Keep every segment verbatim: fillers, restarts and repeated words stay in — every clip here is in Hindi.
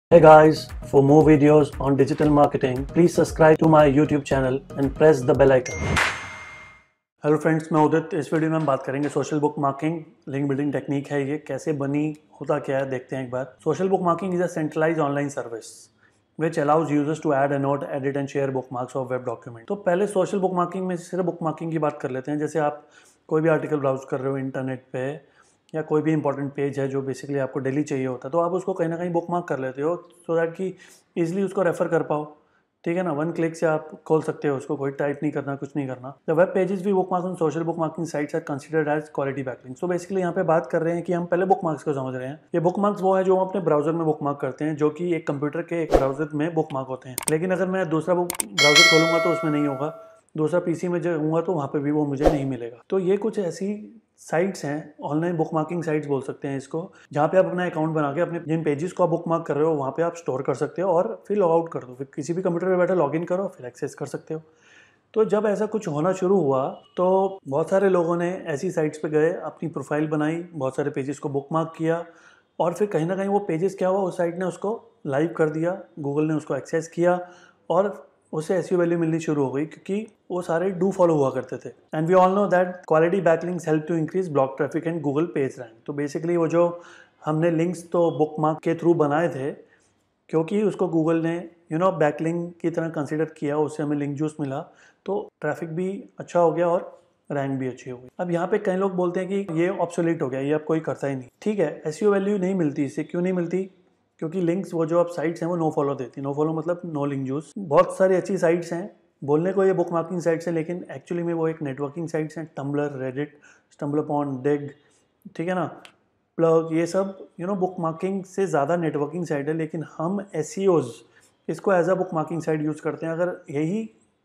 Hey guys, for more videos on digital marketing, please subscribe to my YouTube channel and press the bell icon. Hello friends, मैं उदित। इस वीडियो में हम बात करेंगे social bookmarking link building technique है। ये कैसे बनी, होता क्या है, देखते हैं एक बार। Social bookmarking is a centralised online service which allows users to add, annotate, edit and share bookmarks of web document। तो पहले सोशल बुक मार्किंग में सिर्फ बुक मार्किंग की बात कर लेते हैं। जैसे आप कोई भी आर्टिकल ब्राउज कर रहे हो इंटरनेट पे, या कोई भी इंपॉर्टेंट पेज है जो बेसिकली आपको डेली चाहिए होता है, तो आप उसको कहीं ना कहीं बुक मार्क कर लेते हो सो दैट कि ईजिली उसको रेफर कर पाओ। ठीक है ना, वन क्लिक से आप खोल सकते हो उसको, कोई टाइप नहीं करना, कुछ नहीं करना। The web pages we bookmark on social bookmarking sites are considered as quality backlinks. तो बेसिकली यहाँ पे बात कर रहे हैं कि हम पहले बुक मार्क्स को समझ रहे हैं। ये बुक मार्क्स वो है जो हम अपने ब्राउजर में बुक मार्क करते हैं, जो कि एक कंप्यूटर के एक ब्राउजर में बुक मार्क होते हैं। लेकिन अगर मैं दूसरा बुक ब्राउजर खोलूंगा तो उसमें नहीं होगा, दूसरा पीसी में जाऊँगा तो वहाँ पे भी वो मुझे नहीं मिलेगा। तो ये कुछ ऐसी साइट्स हैं, ऑनलाइन बुक मार्किंग साइट्स बोल सकते हैं इसको, जहाँ पे आप अपना अकाउंट बना के अपने जिन पेजेस को आप बुक मार्क कर रहे हो वहाँ पे आप स्टोर कर सकते हो और फिर लॉग आउट कर दो। फिर किसी भी कंप्यूटर पे बैठे लॉग इन करो, फिर एक्सेस कर सकते हो। तो जब ऐसा कुछ होना शुरू हुआ तो बहुत सारे लोगों ने ऐसी साइट्स पे गए, अपनी प्रोफाइल बनाई, बहुत सारे पेजेस को बुक मार्क किया और फिर कहीं ना कहीं वो पेजेस क्या हुआ, उस साइट ने उसको लाइव कर दिया, गूगल ने उसको एक्सेस किया और उसे एसईओ वैल्यू मिलनी शुरू हो गई, क्योंकि वो सारे डू फॉलो हुआ करते थे। And we all know that quality backlinks help to increase blog traffic and Google page rank. तो बेसिकली वो जो हमने लिंक्स तो बुक मार्क के थ्रू बनाए थे, क्योंकि उसको गूगल ने यू नो बैकलिंक की तरह कंसिडर किया, उससे हमें लिंक जूस मिला, तो ट्रैफिक भी अच्छा हो गया और रैंक भी अच्छी हो गई। अब यहाँ पे कई लोग बोलते हैं कि ये ऑब्सोलीट हो गया, ये अब कोई करता ही नहीं। ठीक है, एसईओ वैल्यू नहीं मिलती इससे। क्यों नहीं मिलती? क्योंकि लिंक्स वो जो अब साइट्स हैं वो नो फॉलो देती। नो फॉलो मतलब नो लिंक जूस। बहुत सारी अच्छी साइट्स हैं, बोलने को ये बुक मार्किंग साइट्स हैं, लेकिन एक्चुअली में वो एक नेटवर्किंग साइट्स हैं। टम्बलर, रेडिट, स्टम्बलअपॉन, डिग, ठीक है ना, प्लग, ये सब यू नो बुक मार्किंग से ज़्यादा नेटवर्किंग साइट है। लेकिन हम एसईओज इसको as a bookmarking site use करते हैं। अगर यही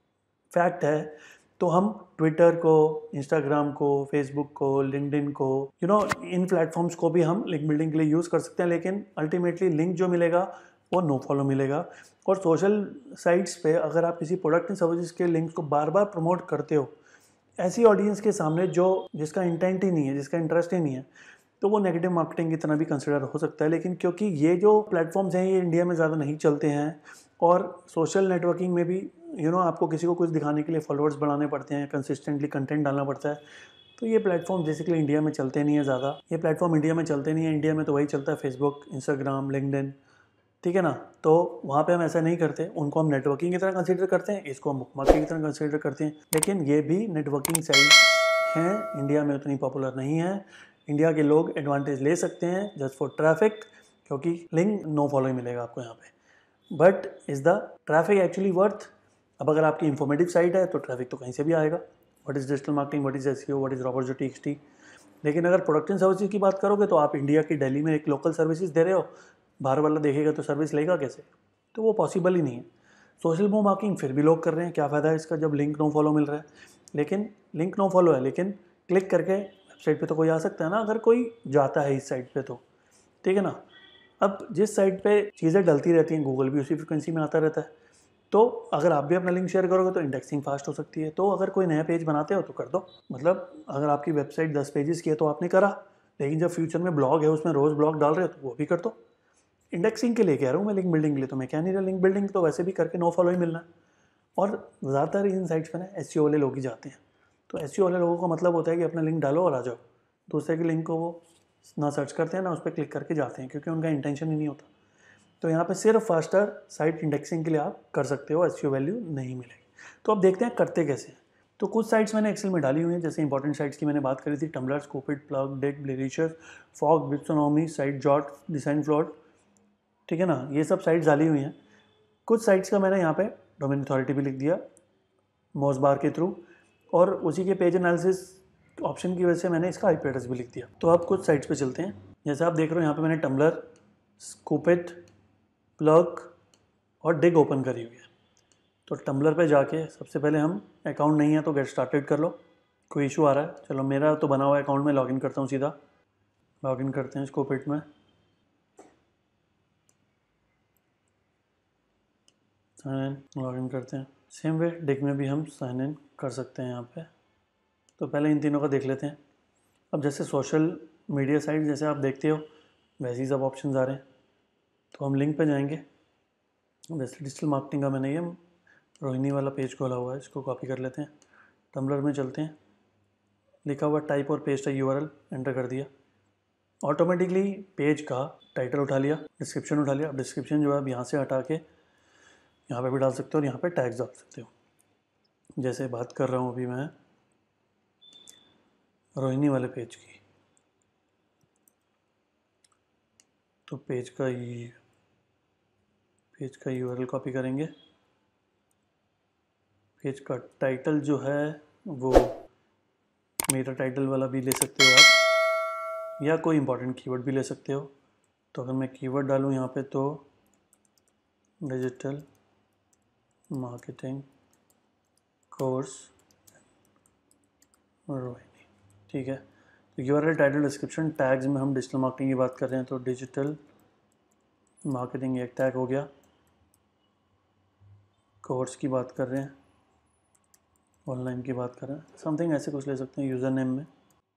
फैक्ट है तो हम ट्विटर को, इंस्टाग्राम को, फेसबुक को, लिंक्डइन को, यू नो इन प्लेटफॉर्म्स को भी हम लिंक बिल्डिंग के लिए यूज़ कर सकते हैं। लेकिन अल्टीमेटली लिंक जो मिलेगा वो नो फॉलो मिलेगा। और सोशल साइट्स पे अगर आप किसी प्रोडक्ट एंड सर्विसेज के लिंक्स को बार बार प्रमोट करते हो ऐसी ऑडियंस के सामने जो जिसका इंटेंट ही नहीं है, जिसका इंटरेस्ट ही नहीं है, तो वो नेगेटिव मार्केटिंग की तरह भी कंसिडर हो सकता है। लेकिन क्योंकि ये जो प्लेटफॉर्म्स हैं ये इंडिया में ज़्यादा नहीं चलते हैं, और सोशल नेटवर्किंग में भी यू नो आपको किसी को कुछ दिखाने के लिए फॉलोअर्स बढ़ाने पड़ते हैं, कंसिस्टेंटली कंटेंट डालना पड़ता है, तो ये प्लेटफॉर्म बेसिकली इंडिया में चलते नहीं है ज़्यादा। ये प्लेटफॉर्म इंडिया में चलते नहीं है। इंडिया में तो वही चलता है, फेसबुक, इंस्टाग्राम, लिंक्डइन, ठीक है ना। तो वहाँ पे हम ऐसा नहीं करते, उनको हम नेटवर्किंग की तरह कंसिडर करते हैं, इसको हम बुक मार्किंग की तरह कंसिडर करते हैं। लेकिन ये भी नेटवर्किंग साइट हैं, इंडिया में उतनी पॉपुलर नहीं है। इंडिया के लोग एडवांटेज ले सकते हैं जस्ट फॉर ट्रैफिक, क्योंकि लिंक नो फॉलो ही मिलेगा आपको यहाँ पे। But is the traffic actually worth? अब अगर आपकी इंफॉर्मेटिव साइट है तो ट्रैफिक तो कहीं से भी आएगा। What is digital marketing, what is SEO, what is robots dot TXT. लेकिन अगर प्रोडक्ट एंड सर्विसेज की बात करोगे तो आप इंडिया की दिल्ली में एक लोकल सर्विसेज दे रहे हो, बाहर वाला देखेगा तो सर्विस लेगा कैसे? तो वो पॉसिबल ही नहीं है। सोशल बुक मार्किंग फिर भी लोग कर रहे हैं, क्या फ़ायदा है इसका जब लिंक नो फॉलो मिल रहा है? लेकिन लिंक नो फॉलो है, लेकिन क्लिक करके वेबसाइट पे तो कोई आ सकता है ना, अगर कोई जाता है इस साइट पे तो, ठीक है ना। अब जिस साइट पे चीज़ें डलती रहती हैं, गूगल भी उसी फ्रिक्वेंसी में आता रहता है, तो अगर आप भी अपना लिंक शेयर करोगे तो इंडेक्सिंग फास्ट हो सकती है। तो अगर कोई नया पेज बनाते हो तो कर दो। मतलब अगर आपकी वेबसाइट दस पेजेस की है तो आपने करा, लेकिन जब फ्यूचर में ब्लॉग है उसमें रोज़ ब्लॉग डाल रहे हो तो वो भी कर दो। इंडेक्सिंग के लिए कह रहा हूँ मैं, लिंक बिल्डिंग के लिए तो मैं क्या नहीं रहा। लिंक बिल्डिंग तो वैसे भी करके नो फॉलो ही मिलना है। और ज़्यादातर इन साइट्स पर ना एसईओ वाले लोग ही जाते हैं। तो एसईओ वाले लोगों का मतलब होता है कि अपना लिंक डालो और आ जाओ। दूसरे के लिंक को वो ना सर्च करते हैं ना उस पर क्लिक करके जाते हैं, क्योंकि उनका इंटेंशन ही नहीं होता। तो यहाँ पे सिर्फ फास्टर साइट इंडेक्सिंग के लिए आप कर सकते हो, एसईओ वैल्यू नहीं मिलेगी। तो अब देखते हैं करते कैसे हैं। तो कुछ साइट्स मैंने एक्सेल में डाली हुई हैं, जैसे इंपॉर्टेंट साइट्स की मैंने बात करी थी, टम्बलर, स्कूपिट, प्लग, डिग, ब्लिरिशर, फॉग, विप्सोनॉमी, साइट जॉट, डिजाइन फ्लोट, ठीक है ना, ये सब साइट्स डाली हुई हैं। कुछ साइट्स का मैंने यहाँ पे डोमेन अथॉरिटी भी लिख दिया मोज बार के थ्रू, और उसी के पेज एनालिसिस ऑप्शन की वजह से मैंने इसका आईपी एड्रेस भी लिख दिया। तो अब कुछ साइट्स पे चलते हैं। जैसे आप देख रहे हो यहाँ पे मैंने टम्बलर, स्कूपिट, प्लग और डिग ओपन करी हुई है। तो टम्बलर पे जाके सबसे पहले हम, अकाउंट नहीं है तो गेट स्टार्टेड कर लो। कोई इशू आ रहा है, चलो मेरा तो बना हुआ है अकाउंट में, लॉगिन करता हूँ सीधा। लॉगिन करते हैं स्कूपिट में, साइन इन, लॉगिन करते हैं। सेम वे डिग में भी हम साइन इन कर सकते हैं यहाँ पे। तो पहले इन तीनों का देख लेते हैं। अब जैसे सोशल मीडिया साइट जैसे आप देखते हो वैसे ही सब ऑप्शन आ रहे हैं। तो हम लिंक पे जाएंगे। वैसे डिजिटल मार्केटिंग का मैंने ये रोहिणी वाला पेज खोला हुआ है, इसको कॉपी कर लेते हैं। टम्बलर में चलते हैं, लिखा हुआ टाइप और पेस्ट यूआरएल एंटर कर दिया। ऑटोमेटिकली पेज का टाइटल उठा लिया, डिस्क्रिप्शन उठा लिया। डिस्क्रिप्शन जो है अब यहाँ से हटा के यहाँ पे भी डाल सकते हो और यहाँ पे टैग्स डाल सकते हो। जैसे बात कर रहा हूँ अभी मैं रोहिणी वाले पेज की, तो पेज का ये पेज का यूआरएल कॉपी करेंगे। पेज का टाइटल जो है वो मेरा टाइटल वाला भी ले सकते हो आप, या कोई इंपॉर्टेंट कीवर्ड भी ले सकते हो। तो अगर मैं कीवर्ड डालूँ यहाँ पे तो डिजिटल मार्केटिंग कोर्स रोहिणी, ठीक है। तो यूआरएल, टाइटल, डिस्क्रिप्शन, टैग्स में हम डिजिटल मार्केटिंग की बात कर रहे हैं तो डिजिटल मार्केटिंग एक टैग हो गया। कोर्स की बात कर रहे हैं, ऑनलाइन की बात कर रहे हैं, समथिंग ऐसे कुछ ले सकते हैं यूज़र नेम में।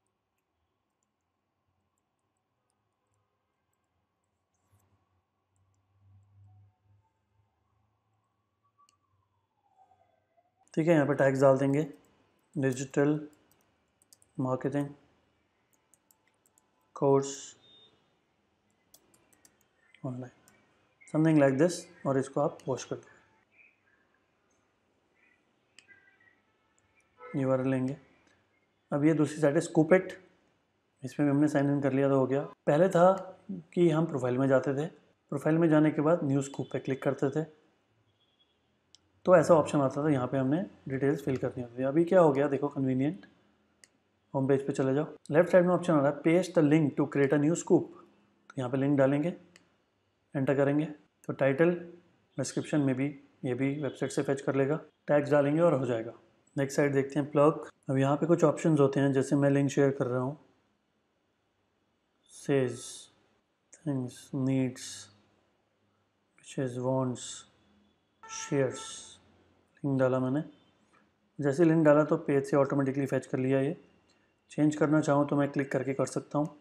ठीक है, यहाँ पे टैग्स डाल देंगे, digital marketing course online, something like this, और इसको आप पोस्ट कर दो। यूआरएल लेंगे। अब ये दूसरी साइड है स्कूप इट, इसमें भी हमने साइन इन कर लिया तो हो गया। पहले था कि हम प्रोफाइल में जाते थे, प्रोफाइल में जाने के बाद न्यू स्कूप पे क्लिक करते थे तो ऐसा ऑप्शन आता था, यहाँ पे हमने डिटेल्स फिल करनी होती थी। अभी क्या हो गया देखो, कन्वीनियंट, होम पेज पे चले जाओ, लेफ्ट साइड में ऑप्शन आ रहा है paste the link to create a new scoop. तो यहाँ पे लिंक डालेंगे, एंटर करेंगे तो टाइटल, डिस्क्रिप्शन में भी ये भी वेबसाइट से फेच कर लेगा, टैग्स डालेंगे और हो जाएगा। नेक्स्ट साइड देखते हैं प्लग। अब यहाँ पे कुछ ऑप्शंस होते हैं, जैसे मैं लिंक शेयर कर रहा हूँ, sage things needs witches wants shares, link डाला मैंने। जैसे लिंक डाला तो पेज से ऑटोमेटिकली फेच कर लिया। ये चेंज करना चाहूँ तो मैं क्लिक करके कर सकता हूँ।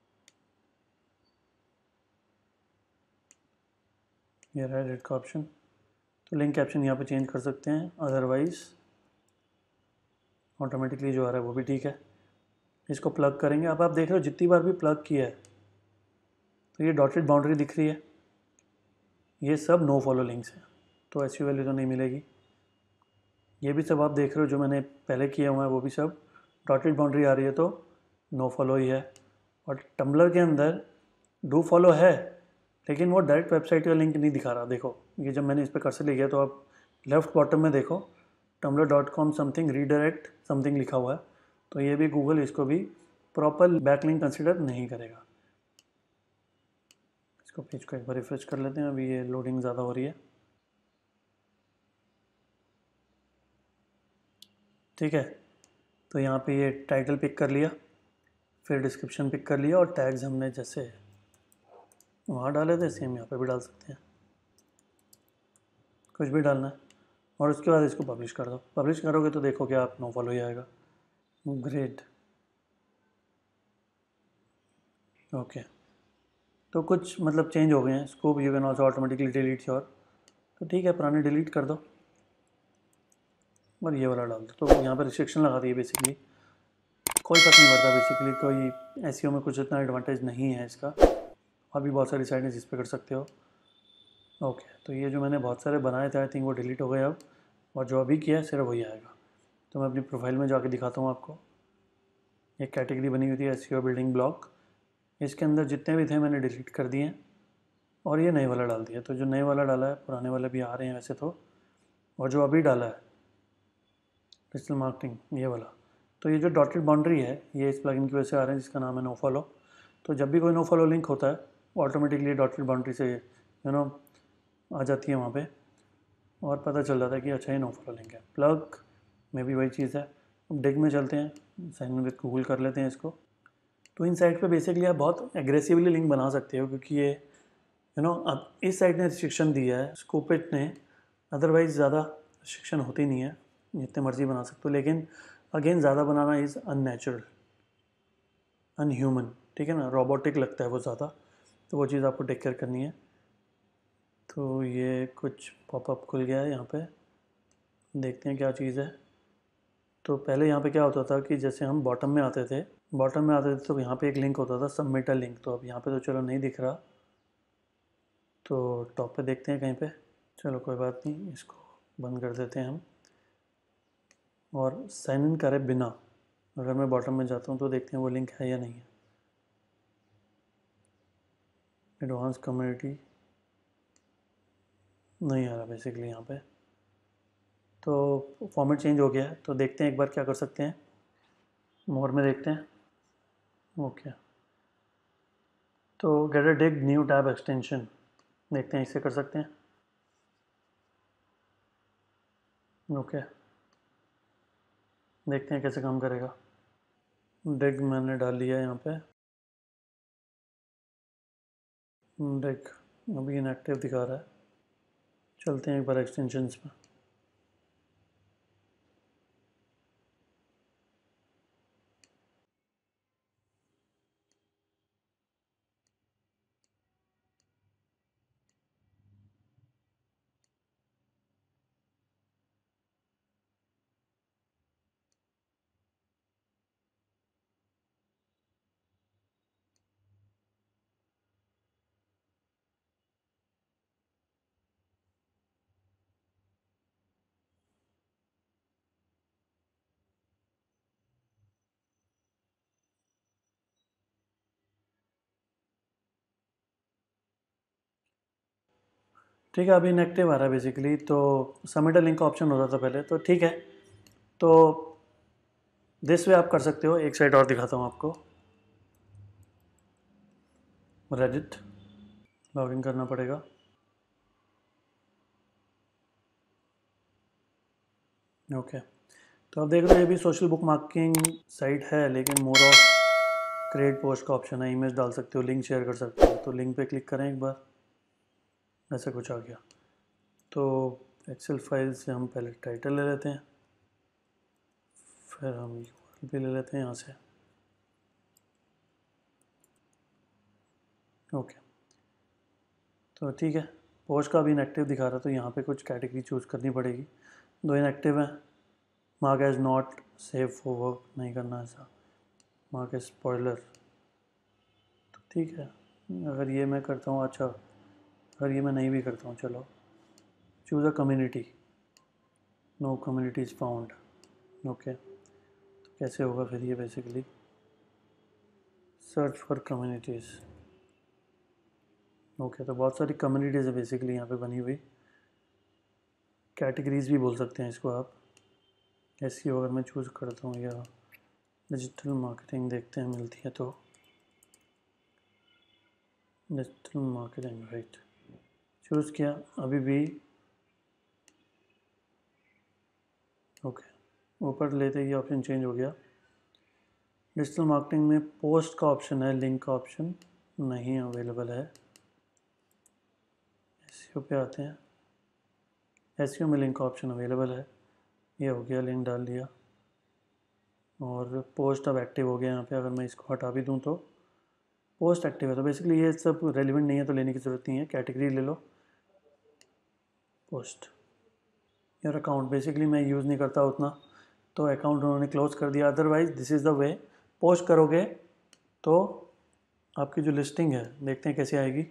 ये रहा एडिट का ऑप्शन, तो लिंक कैप्शन यहाँ पे चेंज कर सकते हैं, अदरवाइज ऑटोमेटिकली जो आ रहा है वो भी ठीक है। इसको प्लग करेंगे। अब आप देख रहे हो जितनी बार भी प्लग किया है तो ये डॉटेड बाउंड्री दिख रही है, ये सब नो फॉलो लिंक्स हैं, तो एसईओ वैल्यू तो नहीं मिलेगी। ये भी सब आप देख रहे हो जो मैंने पहले किया हुआ है वो भी सब डॉटेड बाउंड्री आ रही है, तो नो फॉलो ही है। और टम्बलर के अंदर डू फॉलो है, लेकिन वो डायरेक्ट वेबसाइट का लिंक नहीं दिखा रहा। देखो ये जब मैंने इस पर कर्सर ले गया तो आप लेफ्ट बॉटम में देखो Tumblr dot com something redirect something लिखा हुआ है, तो ये भी गूगल इसको भी प्रॉपर बैकलिंक कंसिडर नहीं करेगा। इसको पेज को एक बार रिफ्रेश कर लेते हैं, अभी ये लोडिंग ज़्यादा हो रही है। ठीक है, तो यहाँ पे ये टाइटल पिक कर लिया, फिर डिस्क्रिप्शन पिक कर लिया, और टैग्स हमने जैसे वहाँ डाले थे सेम यहाँ पे भी डाल सकते हैं, कुछ भी डालना है। और उसके बाद इसको पब्लिश कर दो। पब्लिश करोगे तो देखोगे आप नो फॉलो ही आएगा। ग्रेट, ओके, तो कुछ मतलब चेंज हो गए हैं। Scope you can also automatically delete your, तो ठीक है पुराने डिलीट कर दो और ये वाला डाल दो। तो यहाँ पर रिस्ट्रिक्शन लगा दी है बेसिकली, कोई फर्क नहीं पड़ता बेसिकली, कोई एसईओ में कुछ इतना एडवांटेज नहीं है इसका। और भी बहुत सारी साइट है जिस पे कर सकते हो। ओके, तो ये जो मैंने बहुत सारे बनाए थे आई थिंक वो डिलीट हो गए अब, और जो अभी किया है सिर्फ वही आएगा। तो मैं अपनी प्रोफाइल में जाके दिखाता हूँ आपको। एक कैटेगरी बनी हुई थी एसईओ बिल्डिंग ब्लॉक, इसके अंदर जितने भी थे मैंने डिलीट कर दिए और ये नए वाला डाल दिया। तो जो नए वाला डाला है, पुराने वाले भी आ रहे हैं वैसे तो, और जो अभी डाला है डिजिटल मार्केटिंग ये वाला, तो ये जो डॉटेड बाउंड्री है ये इस प्लगइन की वजह से आ रहे हैं जिसका नाम है नो फॉलो। तो जब भी कोई नो फॉलो लिंक होता है वो ऑटोमेटिकली डॉटेड बाउंड्री से यू नो आ जाती है वहाँ पे, और पता चल जाता है कि अच्छा ये नो फॉलो लिंक है। प्लग में भी वही चीज़ है। अब डिग में चलते हैं, साइन इन विद गूगल कर लेते हैं इसको। तो इन साइट पे बेसिकली आप बहुत एग्रेसिवली लिंक बना सकते हो, क्योंकि ये यू नो अब इस साइट ने रिस्ट्रिक्शन दिया है, स्कोपिट ने, अदरवाइज़ ज़्यादा रिस्ट्रिक्शन होती नहीं है, जितने मर्जी बना सकते हो। लेकिन अगेन ज़्यादा बनाना इज़ अननेचुरल, अनह्यूमन, ठीक है ना, रोबोटिक लगता है वो ज़्यादा, तो वो चीज़ आपको टेक केयर करनी है। तो ये कुछ पॉपअप खुल गया है यहाँ पे, देखते हैं क्या चीज़ है। तो पहले यहाँ पे क्या होता था कि जैसे हम बॉटम में आते थे बॉटम में आते थे तो यहाँ पे एक लिंक होता था सबमिट अ लिंक, तो अब यहाँ पे तो चलो नहीं दिख रहा, तो टॉप पे देखते हैं कहीं पे। चलो कोई बात नहीं, इसको बंद कर देते हैं हम और साइन इन करे बिना अगर मैं बॉटम में जाता हूँ तो देखते हैं वो लिंक है या नहीं है। एडवांस कम्युनिटी नहीं आ रहा बेसिकली यहाँ पे, तो फॉर्मेट चेंज हो गया है। तो देखते हैं एक बार क्या कर सकते हैं, मोर में देखते हैं। ओके, तो get a dig new tab extension, देखते हैं इससे कर सकते हैं। ओके, देखते हैं कैसे काम करेगा। डिग मैंने डाल लिया है यहाँ पे, डिग अभी इनएक्टिव दिखा रहा है। चलते हैं एक बार एक्सटेंशंस में। ठीक है, अभी इनएक्टिव आ रहा है बेसिकली। तो सबमिट अ लिंक का ऑप्शन होता था पहले, तो ठीक है। तो दिस वे आप कर सकते हो। एक साइट और दिखाता हूँ आपको, रेडिट लॉगिन करना पड़ेगा। ओके, तो आप देख रहे हो ये भी सोशल बुक मार्किंग साइट है, लेकिन मोर ऑफ क्रिएट पोस्ट का ऑप्शन है। इमेज डाल सकते हो, लिंक शेयर कर सकते हो, तो लिंक पे क्लिक करें एक बार, ऐसा कुछ आ गया। तो एक्सेल फाइल से हम पहले टाइटल ले लेते हैं, फिर हम यूआरएल भी ले लेते हैं यहाँ से। ओके, तो ठीक है, पोस्ट का भी इनएक्टिव दिखा रहा है, तो यहाँ पे कुछ कैटेगरी चूज़ करनी पड़ेगी। दो इनएक्टिव हैं, mark as not save for work नहीं करना ऐसा, मार्क एज स्पॉइलर, तो ठीक है। अगर ये मैं करता हूँ, अच्छा अगर ये मैं नहीं भी करता हूँ, चलो choose a community, no communities found. Okay, तो कैसे होगा फिर ये, basically search for communities. Okay, तो बहुत सारी कम्युनिटीज़ है बेसिकली यहाँ पे बनी हुई, कैटेगरीज भी बोल सकते हैं इसको आप। एसईओ अगर मैं चूज़ करता हूँ या डिजिटल मार्केटिंग, देखते हैं मिलती है तो। डिजिटल मार्केटिंग, राइट, चूज़ किया अभी भी। ओके, ऊपर लेते ही ऑप्शन चेंज हो गया। डिजिटल मार्केटिंग में पोस्ट का ऑप्शन है, लिंक का ऑप्शन नहीं अवेलेबल है। एसईओ पे आते हैं, एसईओ में लिंक का ऑप्शन अवेलेबल है, ये हो गया, लिंक डाल दिया। और पोस्ट अब एक्टिव हो गया यहाँ पे। अगर मैं इसको हटा भी दूँ तो पोस्ट एक्टिव है, तो बेसिकली ये सब रेलिवेंट नहीं है, तो लेने की ज़रूरत नहीं है। कैटेगरी ले लो, पोस्ट यार अकाउंट बेसिकली मैं यूज़ नहीं करता उतना, तो अकाउंट उन्होंने क्लोज कर दिया। Otherwise this is the way, post करोगे तो आपकी जो लिस्टिंग है, देखते हैं कैसे आएगी।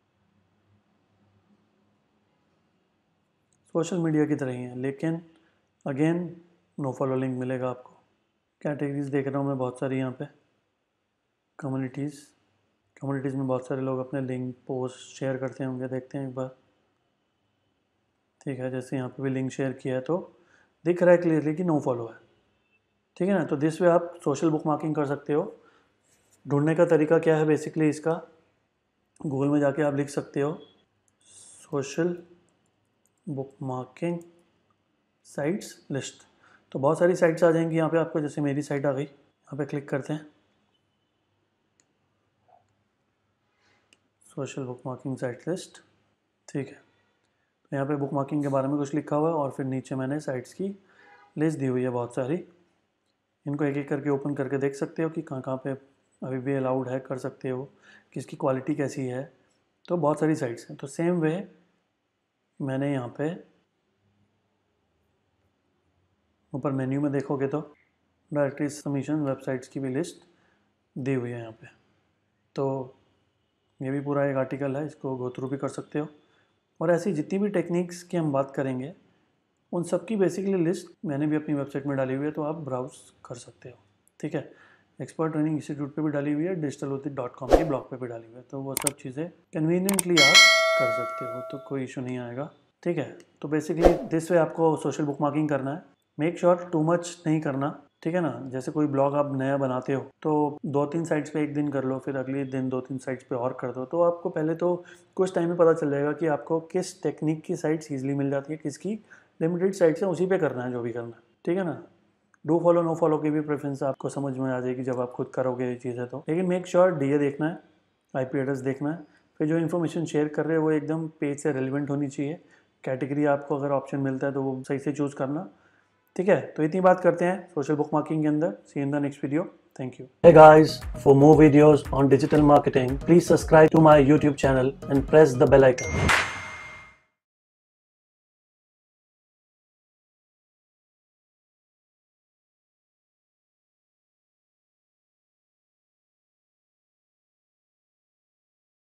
सोशल मीडिया की तरह ही है, लेकिन अगेन नो फॉलो लिंक मिलेगा आपको। कैटेगरीज देख रहा हूँ मैं बहुत सारी यहाँ पे। कम्युनिटीज़, कम्युनिटीज़ में बहुत सारे लोग अपने लिंक पोस्ट शेयर करते होंगे, देखते हैं एक बार। ठीक है, जैसे यहाँ पे भी लिंक शेयर किया है तो दिख रहा है क्लियरली कि नो फॉलो है। ठीक है ना, तो दिस वे आप सोशल बुक मार्किंग कर सकते हो। ढूंढने का तरीका क्या है बेसिकली इसका, गूगल में जाके आप लिख सकते हो social bookmarking sites list, तो बहुत सारी साइट्स आ जाएंगी यहाँ पे आपको। जैसे मेरी साइट आ गई, यहाँ पे क्लिक करते हैं, social bookmarking site list. ठीक है, तो यहाँ पे बुक मार्किंग के बारे में कुछ लिखा हुआ है, और फिर नीचे मैंने साइट्स की लिस्ट दी हुई है बहुत सारी। इनको एक एक करके ओपन करके देख सकते हो कि कहाँ कहाँ पे अभी भी अलाउड है, कर सकते हो, किसकी क्वालिटी कैसी है। तो बहुत सारी साइट्स हैं। तो सेम वे मैंने यहाँ पे ऊपर मेन्यू में देखोगे तो डायरेक्टरी सबमिशन वेबसाइट्स की भी लिस्ट दी हुई है यहाँ पे। तो ये भी पूरा एक आर्टिकल है, इसको गो थ्रू भी कर सकते हो। और ऐसी जितनी भी टेक्निक्स की हम बात करेंगे उन सब की बेसिकली लिस्ट मैंने भी अपनी वेबसाइट में डाली हुई है, तो आप ब्राउज कर सकते हो। ठीक है, एक्सपर्ट ट्रेनिंग इंस्टीट्यूट पे भी डाली हुई है, डिजिटल उदित डॉट कॉम के ब्लॉग पे भी डाली हुई है, तो वो सब चीज़ें कन्वीनियंटली आप कर सकते हो, तो कोई इशू नहीं आएगा। ठीक है, तो बेसिकली दिस वे आपको सोशल बुक मार्किंग करना है। मेक श्योर टू मच नहीं करना, ठीक है ना। जैसे कोई ब्लॉग आप नया बनाते हो तो दो तीन साइट्स पे एक दिन कर लो, फिर अगले दिन दो तीन साइट्स पे और कर दो, तो आपको पहले तो कुछ टाइम में पता चल जाएगा कि आपको किस टेक्निक की साइट्स ईजिली मिल जाती है, किसकी लिमिटेड साइट्स है, उसी पे करना है जो भी करना है। ठीक है ना। डू फॉलो नो फॉलो की भी प्रेफरेंस आपको समझ में आ जाएगी जब आप खुद करोगे ये चीज़ें। तो लेकिन मेक श्योर डीए देखना है, आईपी एड्रेस देखना है, फिर जो इन्फॉर्मेशन शेयर कर रहे हैं वो एकदम पेज से रेलिवेंट होनी चाहिए। कैटेगरी आपको अगर ऑप्शन मिलता है तो वो सही से चूज़ करना। ठीक है, तो इतनी बात करते हैं सोशल बुक मार्किंग के अंदर। See in the next video, thank you. Hey guys, for more videos on digital marketing, please subscribe to my YouTube channel and press the bell icon.